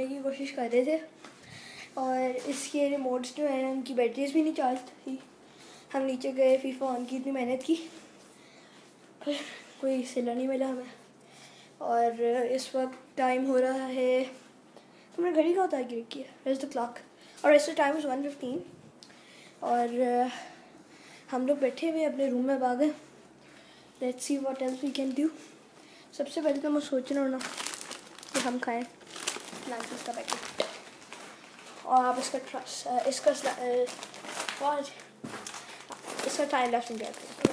करने की कोशिश कर रहे थे और इसके रिमोट्स जो हैं उनकी बैटरीज भी नहीं चार्ज थी। हम नीचे गए, फीफा ऑन की, इतनी मेहनत की पर कोई सिला नहीं मिला हमें। और इस वक्त टाइम हो रहा है, तुमने घड़ी का उतार के रखी है, वेयर इज़ द क्लॉक, और इस टाइम इज़ 1:15 और हम लोग बैठे हुए अपने रूम में भागे। Let's see what else we can do. सबसे पहले तो मैं सोच रहा हूँ ना कि हम खाएं नाचीज़ का पैकेट और आप इसका टाइम लैप्स कहते हैं।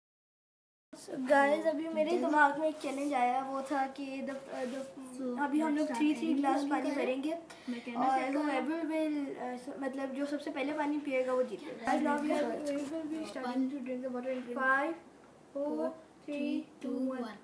गाइस अभी मेरे दिमाग में एक चैलेंज आया, वो था कि अभी हम लोग 3 ग्लास पानी भरेंगे और whoever will मतलब जो सबसे पहले पानी पिएगा वो जीतेगा। Guys, now we will be starting to drink the water in 5, 4, 3, 2, 1.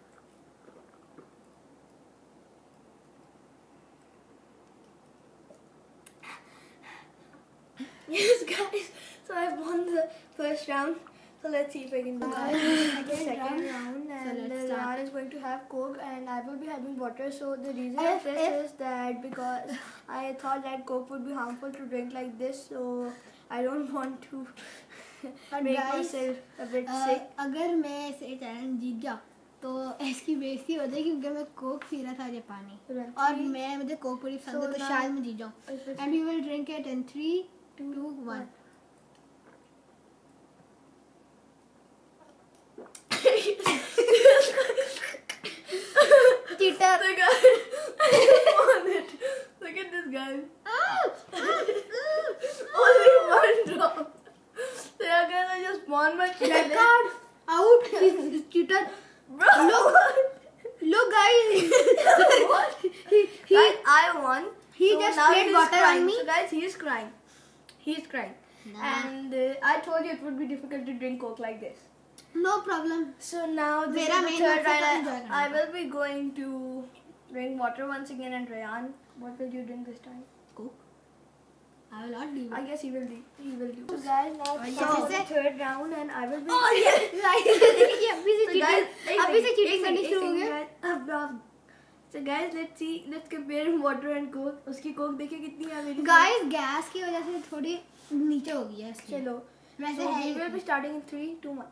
Yes guys, so I've won the first round. So let's see if I can do the second round. And Ryan is going to have Coke and I will be having water. So the reason of this is that because I thought that Coke would be harmful to drink like this, so I don't want to make myself a bit sick. अगर मैं इसे challenge जीत गया तो इसकी बेइज्जती हो जाएगी क्योंकि मैं कोक पी रहा था ये पानी और मुझे कोक पूरी पसंद है, तो शायद मैं जीत जाऊँ। And we will drink it in 3, 2, 1. Cheater. The guy, I just won it. Look at this guy. Only one drop. So yeah, guys, I just won my challenge. Red card. Out. He's cheater. Bro. Look guys. What? Guys, I won. He so just now sprayed he's water crying. on me. So guys, he is crying. He is crying. Nah. And I told you it would be difficult to drink Coke like this. No problem. So now this is the third round. I will be going to drink water once again. And Rayan, what will you drink this time? Coke. I will not leave. I guess he will do. He will do. So guys, now it's the third round and I will be. Oh yes. देखिए अभी से cheating. अभी से cheating करनी शुरू हो गया. So guys, let's see. Let's compare water and Coke. उसकी Coke देखिए कितनी है मेरी. Guys, गैस की वजह से थोड़ी नीचे हो गई है इसलिए. चलो. वैसे So है. we will be starting in 3, 2, 1.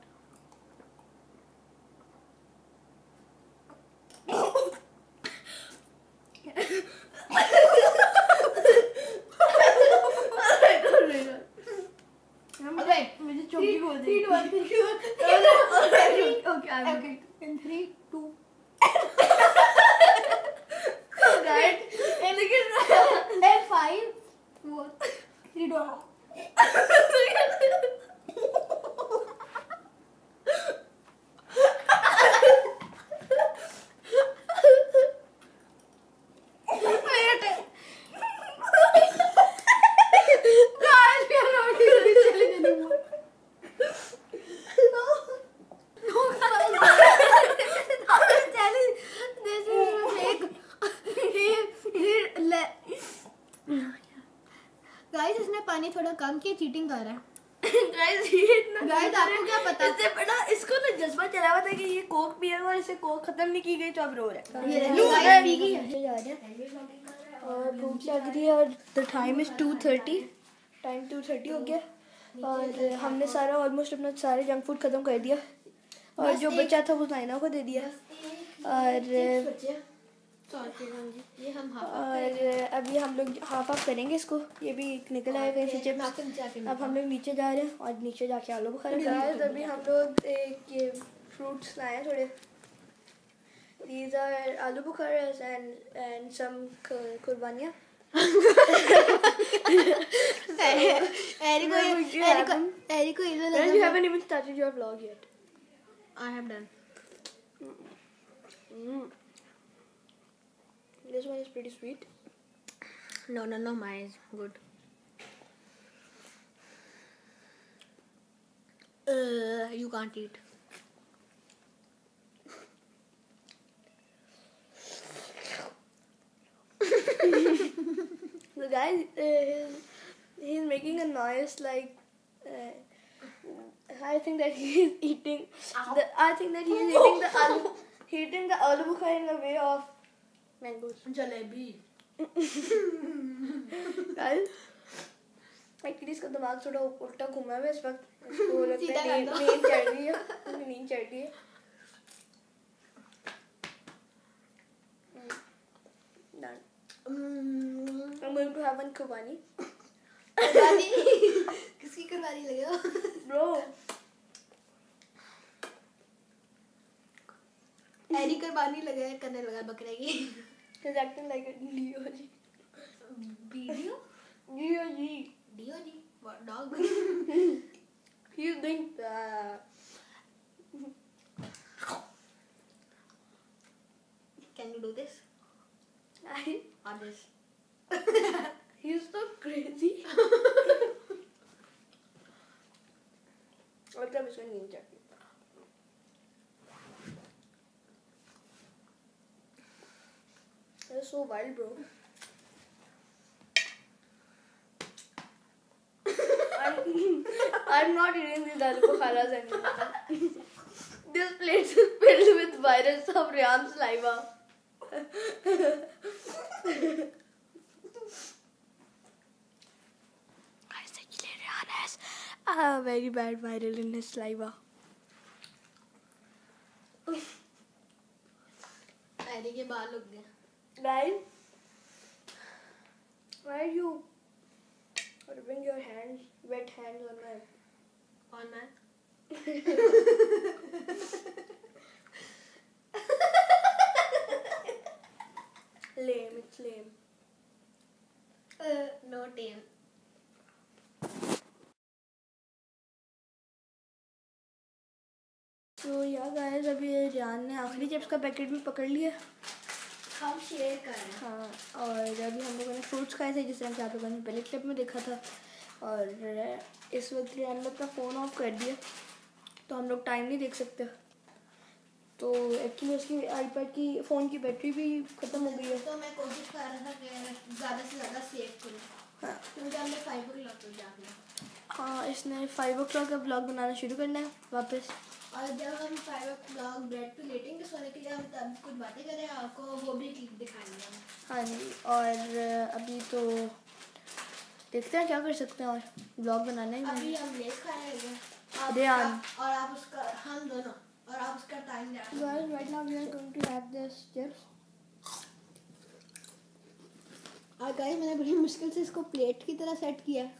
Okay. मुझे चौकी बोल दे. 3, 2, 1. 3, 2, 1. Okay, I'm okay. In 3, 2. Guys, and look at And 5, 4, 3, 2, 1. Guys इसने पानी थोड़ा कम किया, चीटिंग कर रहा है. गाइस आपको क्या पता? इससे बड़ा इसको ना जज्बा चला हुआ था कि ये कोक पिएगा और इसे कोक खत्म नहीं की गई तो अब रो रहा है. ये पी गई है और भूख लग रही है और द टाइम इज 2:30. टाइम 2:30 हो गया और हमने सारा ऑलमोस्ट अपना सारे जंक फूड खत्म कर दिया और जो बचा था वो नाइना को दे दिया. और अभी हम लोग हाफ करेंगे इसको. ये भी निकल आया कहीं से चिप्स. अब हम लोग नीचे जा रहे हैं और नीचे जाके आलू बुखारा खाएंगे. अभी हम लोग एक ये फ्रूट्स लाए थोड़े. These are aloo bukharas and some कुर्बानियाँ. You haven't even started your vlog yet. I have done. This one is pretty sweet. No, mine is good. You can't eat. The guy, he's making a noise like. I think that he is eating. I think that he is eating the aloo. He eating the aloo bukhara in the way of mangoes. Jalebi. Actually इसका दिमाग थोड़ा उल्टा घूमा है इस वक्त, इसको लगता है नींद चढ़ रही है, नींद चढ़ रही है। I'm going to have one कुर्बानी। किसकी कुर्बानी लगे हो ब्रो? एरी कुर्बानी लगे करने लगा बकरे की। He's acting like a DOG। Video DOG। DOG what dog? He's doing that। Can you do this? Or this? He's so crazy। और तब इसको नींद चढ़ती। That's so wild, bro। I'm not eating these aloo bukharas anymore। This place is filled with virus of Ryan's saliva। Actually, Ryan has a very bad viral in his saliva। एरी के बाल उग गए। Guys, why are you rubbing your hands, wet hands on my? Lame, it's lame। No tame। तो यार guys, अभी रियान ने आखिरी chips का पैकेट भी पकड़ लिया। हम शेयर कर रहे हैं। हाँ, और अभी हम लोगों ने फ्रूट्स खाए थे, जिस तरह से आप लोगों ने पहले क्लिप में देखा था। और इस वक्त रियान ने अपना फ़ोन ऑफ कर दिया, तो हम लोग टाइम नहीं देख सकते। तो एक्चुअली उसकी आईपैड की फ़ोन की बैटरी भी ख़त्म हो गई है। तो मैं कोशिश कर रहा था कि ज़्यादा से ज़्यादा सेव करूँ। हाँ, क्योंकि हमने 5 o'clock तक जाना। हाँ, इसने 5 o'clock का ब्लॉग बनाना शुरू करना है वापस। और जब हम 5 o'clock बेड पे लेटेंगे सोने के लिए, हम तब कुछ बातें करें, आपको वो भी क्लिप दिखाएंगे हम। हाँ जी, और अभी तो देखते हैं क्या कर सकते हैं, और ब्लॉग बनाना ही अभी है। हम लेस खाएंगे रियान। और आप उसका, हम दोनों, और आप उसका time Guys, right now we are going to have this chips। और गाइस, मैंने बड़ी मुश्किल से इसको प्लेट की तरह सेट किया है।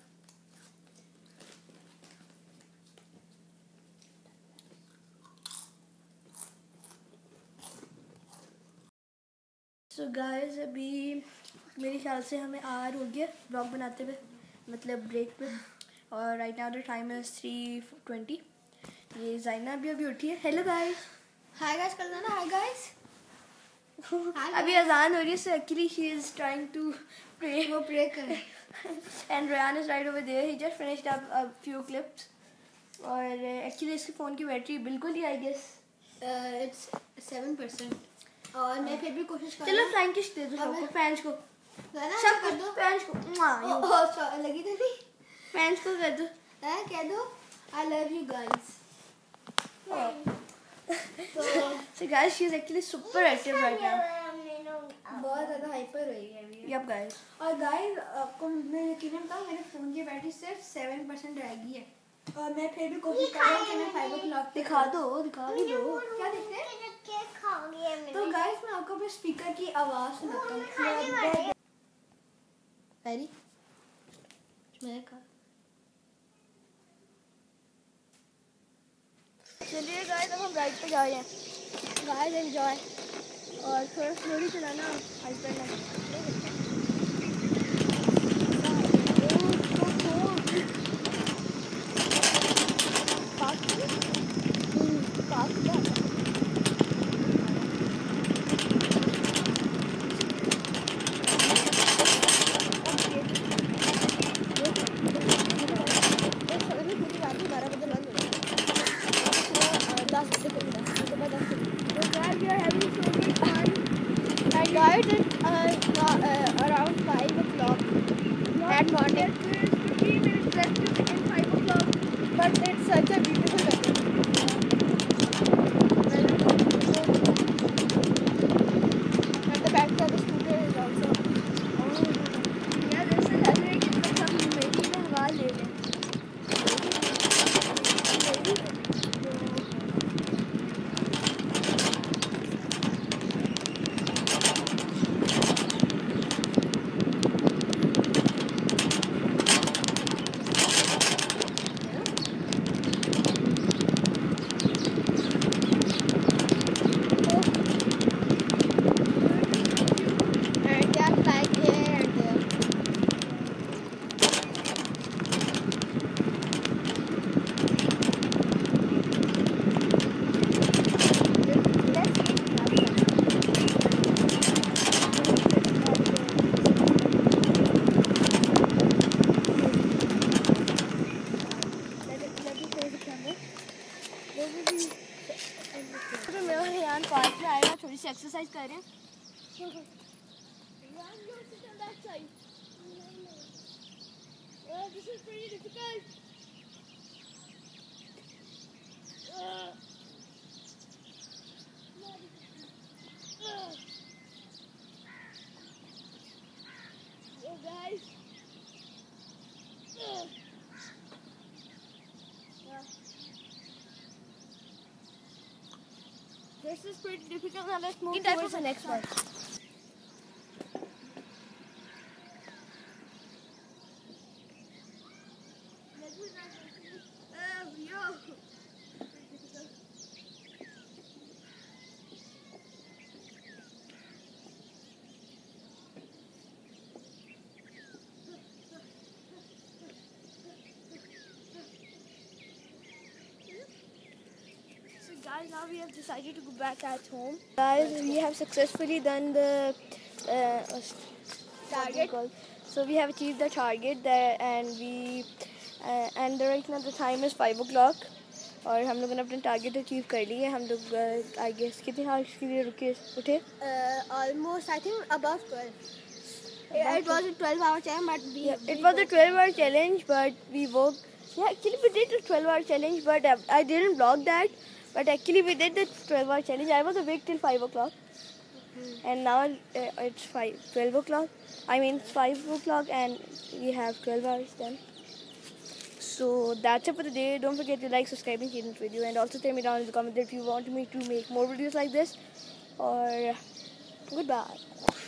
So guys, अभी मेरे ख्याल से हमें आवर हो गया ब्लॉग बनाते हुए, मतलब ब्रेक पे। और right now the time is 3:20। ये जाइना अभी उठी है। Hello guys. हाय गाइस कर देना। Hi guys. अभी अजान हो रही है, so actually she is trying to pray। वो प्रे करें। And Ryan is right over there। He just finished up a few clips। और एक्चुअली इसके फ़ोन की बैटरी बिल्कुल ही आई गेस इट्स 7%। और मैं फिर भी कोशिश कर चलो फ्लाइंग किश दे दो सबको, फैंस को, सब कर दो। फैंस को लगी तो नहीं। फैंस को कर दो। कह दो I love you guys. So guys, she is actually super active right now। बहुत ज़्यादा हाइपर हुई है अभी। Yup guys। और गाइस, आपको मैं यकीनन बताऊं, मेरे फ़ोन की बैटरी सिर्फ 7% रह गई है। और मैं फिर भी कोशिश कर रहा हूँ कि मैं 5 o'clock दिखा दो, दिखा भी दो। क्या देखते हैं? तो गाइस, मैं आपको अपने स्पीकर की आवाज़ सुनाता हूँ। Ready? मैंने कहा चलिए गाइस, अब हम राइड पे जा रहे हैं। गाइस एंजॉय, और थोड़ा स्लोली चलाना आईपैड में। guys, it's around 5 o'clock at morning. 15 minutes left to begin 5 o'clock, but it's such a beautiful weather. And the back of the scooter is also Ryan park में आएगा, थोड़ी सी exercise कर रहे हैं। This is pretty difficult. Oh guys. This is pretty difficult. Now let's move towards the next one. Guys, now we have decided to go back at home. Guys, we have successfully done the target. So we have achieved the target there, and right now the time is 5 o'clock. और हम लोगों ने अपना target achieve कर लिया। हम लोग I guess कितने हार्स के लिए उठे? Almost, I think above 12. It was a 12-hour challenge, but it was a 12-hour challenge, but we woke. Yeah, actually we did a 12-hour challenge, but I didn't vlog that. But actually we did the 12-hour challenge. I was awake till 5 o'clock. And now it's 12 o'clock. I mean 5 o'clock, and we have 12 hours done. So that's it for the day. Don't forget to like, subscribe, and share this video. And also tell me down in the comments if you want me to make more videos like this. Or goodbye.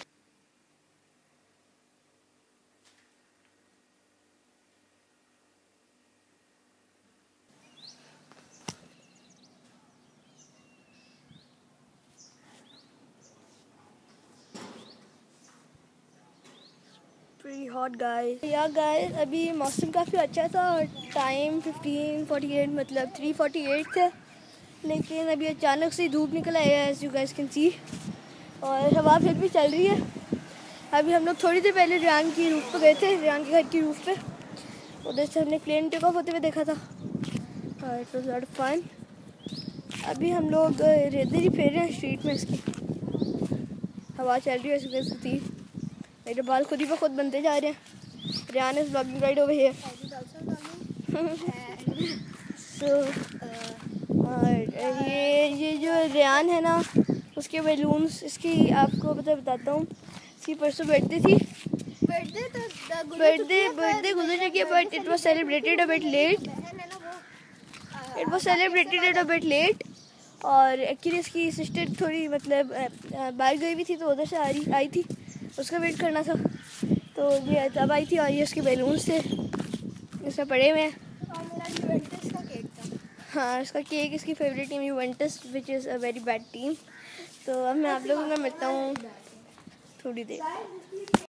Pretty hot guys. Yeah guys, अभी मौसम काफ़ी अच्छा था और time 15:48 मतलब 3:48 थे, लेकिन अभी अचानक से धूप निकल आया है, as you guys can see, और हवा फिर भी चल रही है। अभी हम लोग थोड़ी देर पहले रियान की रूफ पे गए थे, रियान के घर की रूफ पे। उधर से हमने प्लेन टेक ऑफ होते हुए देखा था और it was lot of fun. अभी हम लोग इधर ही फिर रहे हैं स्ट्रीट में, इसकी हवा चल रही है, as you guys can see। मेरे बाल खुद ही पे खुद बनते जा रहे हैं। Ryan is vlogging right over here. So और ये जो रियान है ना, उसके बैलून्स, इसकी आपको बताता हूँ। इसकी परसों बर्थडे थी, बर्थडे गुजर चुकी है, but it was celebrated a bit late. और एक्चुअली इसकी सिस्टर थोड़ी मतलब बाहर गई हुई थी, तो उधर से आई थी, उसका वेट करना था, तो ये तब आई थी। और ये उसके बैलून्स थे, इसमें पड़े हुए हैं। और मेरा यूवेंटस का केक था। हाँ, इसका केक, इसकी favourite team Juventus, which is a very bad team. तो अब मैं आप लोगों को मिलता हूँ थोड़ी देर।